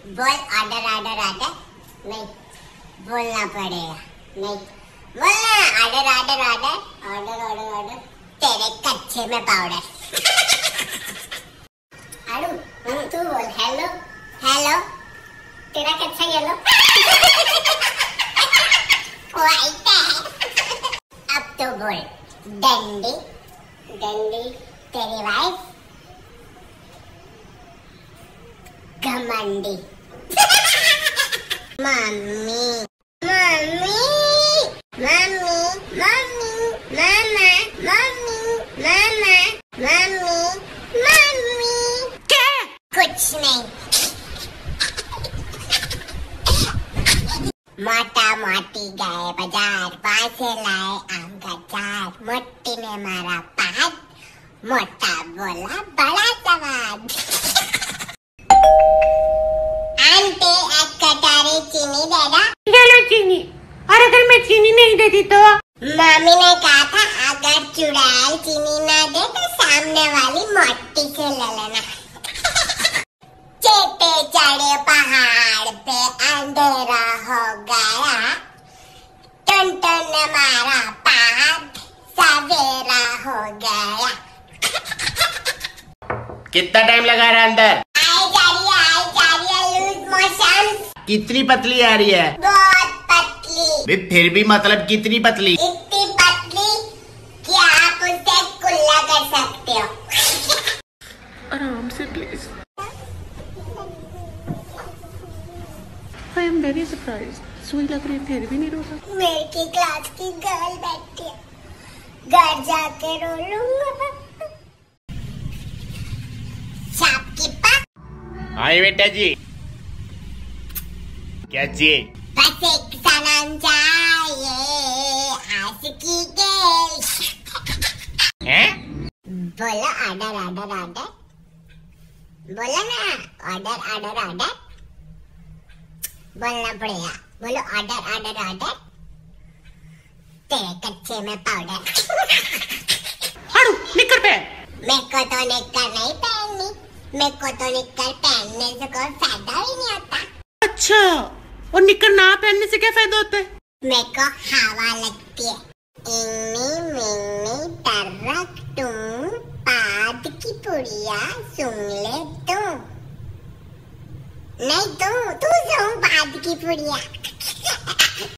बोल order order order. नहीं बोलना पड़ेगा। नहीं बोलना order order order order order order तेरे कच्चे में पाउडर। आड़ू तू बोल हेलो हेलो तेरा कच्चा येलो वाइट है। अब तो बोल डंडी डंडी तेरी वाइफ घमंडी। मम्मी मम्मी मम्मी मम्मी मामा मम्मी मामा मम्मी मम्मी। क्या? कुछ नहीं। मोटा मोटी गए बाजार वहां से लाए आम का चार। मोटी ने मारा पाद मोटा बोला बड़ा स्वाद। आंटी एक कटारी चीनी दे दो। चलो चीनी। और अगर मैं चीनी नहीं देती तो? मम्मी ने कहा था अगर चुड़ैल चीनी ना दे तो सामने वाली मोटी से ले लेना। चेटे चढ़े पहाड़ पे अंधेरा हो गया। टन टन मारा पाद सवेरा हो गया। कितना टाइम लगा रहा है अंदर? आई जा रही है लूज मोशन। कितनी पतली आ रही है? बहुत पतली। फिर भी मतलब कितनी पतली? इतनी पतली कि आप उसे कुल्ला कर सकते हो। आराम से please. I am very surprise. सुई लग रही है फिर भी नहीं रोता। मेरी क्लास की गर्ल बैठी है घर जाके रो लूंगा। शॉपकीपर। हाँ बेटा जी क्या चाहिए? बस एक सनम चाहिए आशिकी के। हैं? बोलो ऑर्डर ऑर्डर ऑर्डर। बोलो ना ऑर्डर ऑर्डर ऑर्डर। बोलना पड़ेगा। बोलो ऑर्डर ऑर्डर ऑर्डर तेरे कच्चे में पाउडर। आड़ू निकर पे। मेरे को तो निक्कर नहीं पहननी। मेरे को तो निक्कर पहनने से कोई फायदा ही नहीं होता। अच्छा और निकर ना पहनने से क्या फायदा होता है? मेरे को हवा लगती है। इन्नी मिन्नी टर्रक तुम पाद की पुड़िया सुन ले तू। नहीं तू सुन पाद की पुड़िया।